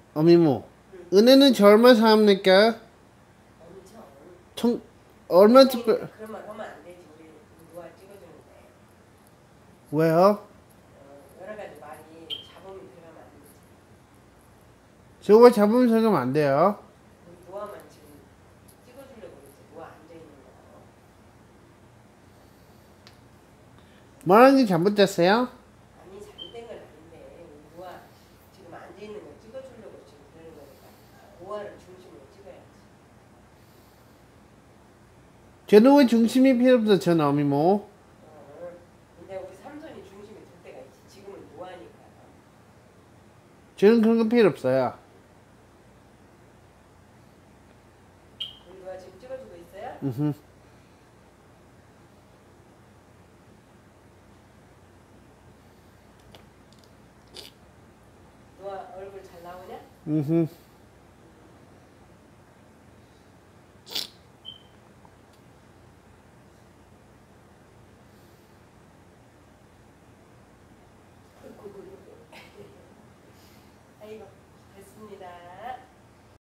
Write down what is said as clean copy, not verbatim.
어미모. 은혜는 저 얼마 사합니까? 엄청. 청 얼마 그런 특별 말 하면 안 되지. 우리 누가 찍어주는데. 왜요? 여러 가지 말이 잡음이 들어가면 안 되지. 저거 잡으면 생각하면 안 돼요. 우리 노아만 지금 찍어주려고 그러지. 노아 앉아있는 거. 말하는 게 잘못됐어요? 아니 잘못된 건 아닌데 우리 노아 지금 앉아있는 거 찍어주려고 지금 그러는 거니까 노아를 중심으로 찍어야지. 저는 왜 중심이 필요 없어, 전 어미모. 근데 우리 삼손이 중심이 될 때가 있지. 지금은 노아니까. 저는 그런 거 필요 없어요. 우리 노아 지금 찍어주고 있어요? 으흠. 노아 얼굴 잘 나오냐? 으흠. 아이고 됐습니다.